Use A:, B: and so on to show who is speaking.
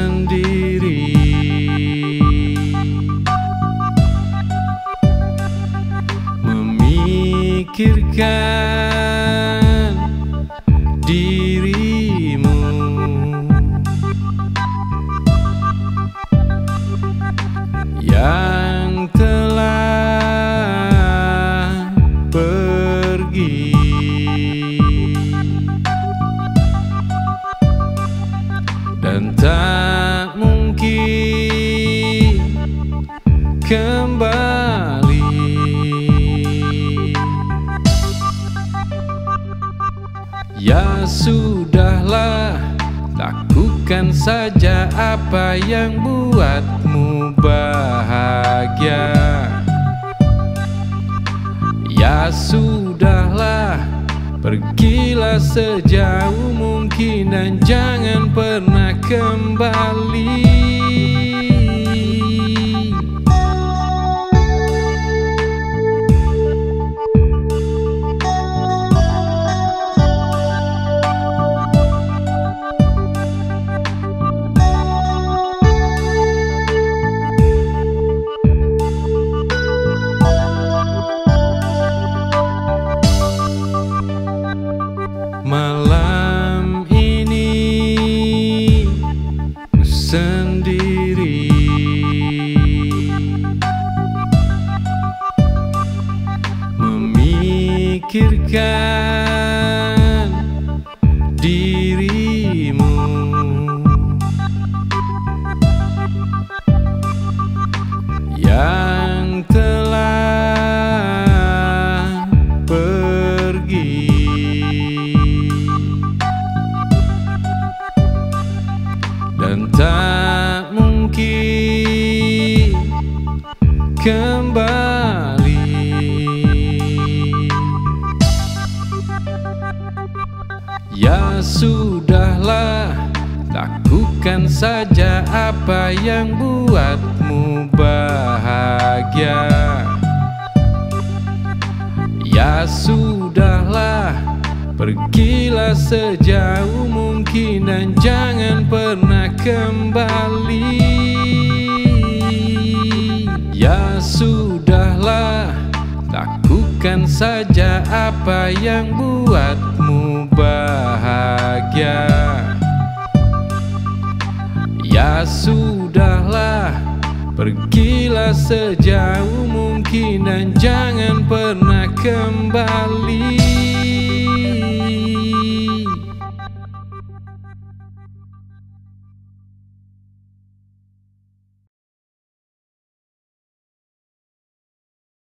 A: sendiri, memikirkan dirimu yang telah pergi, dan tak mungkin kembali. Ya sudahlah, lakukan saja apa yang buatmu bahagia. Ya sudahlah, pergilah sejauh mungkin dan jangan pernah kembali. Malam ini ku sendiri, memikirkan dirimu yang telah pergi, dan tak mungkin kembali. Ya sudahlah, lakukan saja apa yang buatmu bahagia. Ya sudahlah, pergilah sejauh mungkin dan jangan pernah kembali. Ya sudahlah, lakukan saja apa yang buatmu bahagia. Ya sudahlah, pergilah sejauh mungkin dan jangan pernah kembali.